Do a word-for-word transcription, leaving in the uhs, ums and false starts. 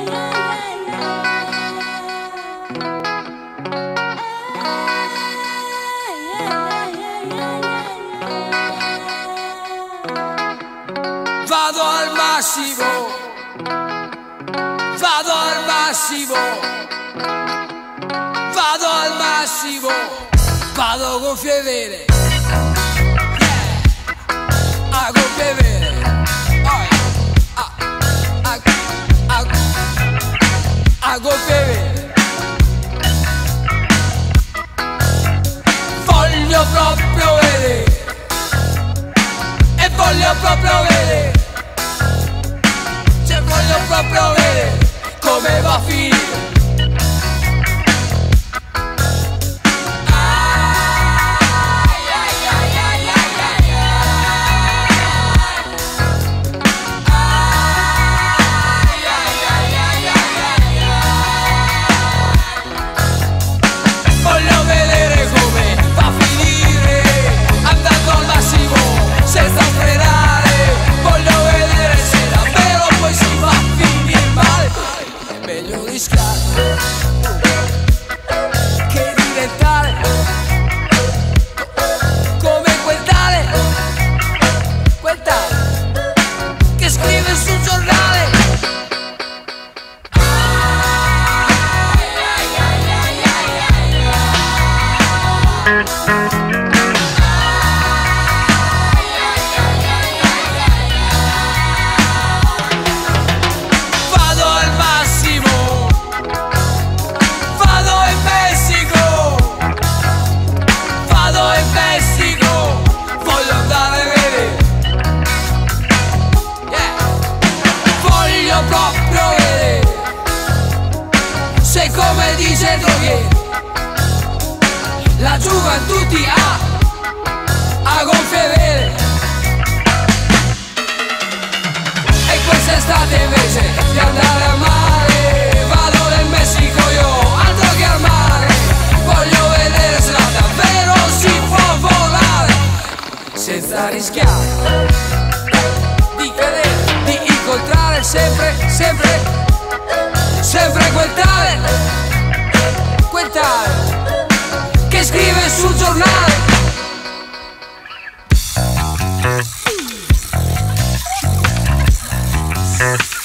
Vado al massimo, vado al massimo, vado al massimo, vado con fievere, yeah. A con fievere, oh, yeah. a, a, a, a con fievere. Voglio proprio vedere, e voglio proprio vedere, voglio proprio vedere come va a finire. Voglio vedere come va a finire, andando al massimo senza frenare. Voglio vedere se davvero poi si va a finire male. È meglio rischiare che diventare come quel tale, quel tale che scrive sul giornale. Vado al massimo, vado in Messico, vado in Messico, voglio andare a vedere, yeah. Voglio proprio vedere se, come dice Droghieri, la gioventù ti ha a gonfie vele. E quest'estate invece di andare al mare, vado nel Messico io, altro che al mare. Voglio vedere se davvero si può volare senza rischiare di cadere, di incontrare sempre, sempre, sempre quel tale, quel tale che scrive sul giornale. Yes.